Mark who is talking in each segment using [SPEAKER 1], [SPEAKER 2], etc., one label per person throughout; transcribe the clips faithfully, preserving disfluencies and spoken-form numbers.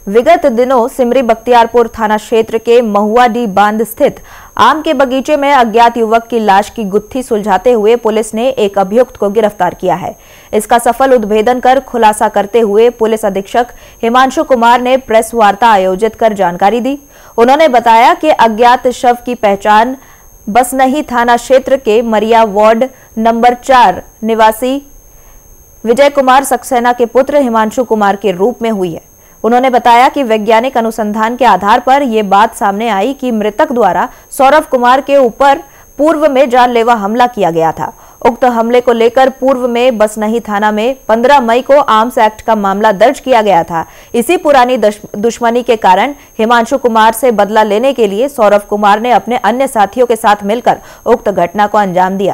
[SPEAKER 1] विगत दिनों सिमरी बख्तियारपुर थाना क्षेत्र के महुआडीह बांध स्थित आम के बगीचे में अज्ञात युवक की लाश की गुत्थी सुलझाते हुए पुलिस ने एक अभियुक्त को गिरफ्तार किया है। इसका सफल उद्भेदन कर खुलासा करते हुए पुलिस अधीक्षक हिमांशु कुमार ने प्रेस वार्ता आयोजित कर जानकारी दी। उन्होंने बताया कि अज्ञात शव की पहचान बसनही थाना क्षेत्र के मरिया वार्ड नंबर चार निवासी विजय कुमार सक्सेना के पुत्र हिमांशु कुमार के रूप में हुई है। उन्होंने बताया कि वैज्ञानिक अनुसंधान के आधार पर यह बात सामने आई कि मृतक द्वारा सौरभ कुमार के ऊपर पूर्व में जानलेवा हमला किया गया था। उक्त हमले को लेकर पूर्व में बसनही थाना में पंद्रह मई को आर्म्स एक्ट का मामला दर्ज किया गया था। इसी पुरानी दुश्मनी के कारण हिमांशु कुमार से बदला लेने के लिए सौरभ कुमार ने अपने अन्य साथियों के साथ मिलकर उक्त घटना को अंजाम दिया।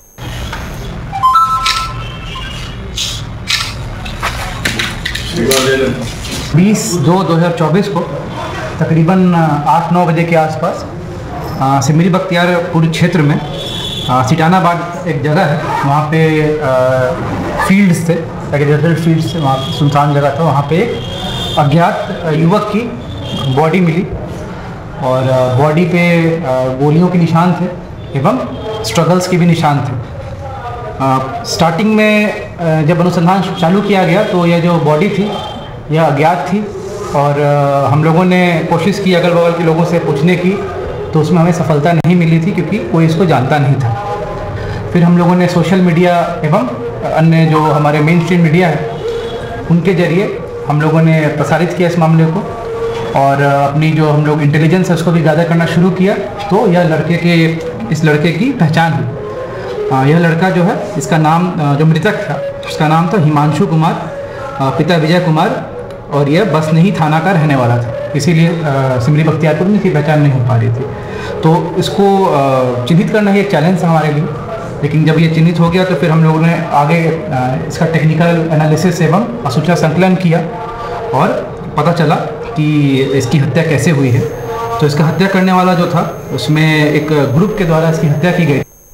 [SPEAKER 2] बीस दो दो हज़ार चौबीस को तकरीबन आठ नौ बजे के आसपास सिमरी बख्तियारपुर क्षेत्र में सिटानाबाद एक जगह है, वहाँ पे फील्ड्स थे, एग्रीकल्चरल फील्ड्स थे, वहाँ सुनसान जगह था। वहाँ पे एक अज्ञात युवक की बॉडी मिली और बॉडी पे गोलियों के निशान थे एवं स्ट्रगल्स के भी निशान थे। स्टार्टिंग में जब अनुसंधान चालू किया गया तो यह जो बॉडी थी यह अज्ञात थी और हम लोगों ने कोशिश की अगल बगल के लोगों से पूछने की, तो उसमें हमें सफलता नहीं मिली थी क्योंकि कोई इसको जानता नहीं था। फिर हम लोगों ने सोशल मीडिया एवं अन्य जो हमारे मेन स्ट्रीम मीडिया है उनके जरिए हम लोगों ने प्रसारित किया इस मामले को और अपनी जो हम लोग इंटेलिजेंस है उसको भी गैदर करना शुरू किया। तो यह लड़के के इस लड़के की पहचान हुई। यह लड़का जो है, इसका नाम जो मृतक था उसका नाम था हिमांशु कुमार, पिता विजय कुमार, और यह बसनही थाना का रहने वाला था। इसीलिए सिमरी बख्तियारपुर में इसकी पहचान नहीं हो पा रही थी। तो इसको चिन्हित करना ही एक चैलेंज था हमारे लिए, लेकिन जब ये चिन्हित हो गया तो फिर हम लोगों ने आगे इसका टेक्निकल एनालिसिस एवं सूचना संकलन किया और पता चला कि इसकी हत्या कैसे हुई है। तो इसका हत्या करने वाला जो था उसमें एक ग्रुप के द्वारा इसकी हत्या की गई।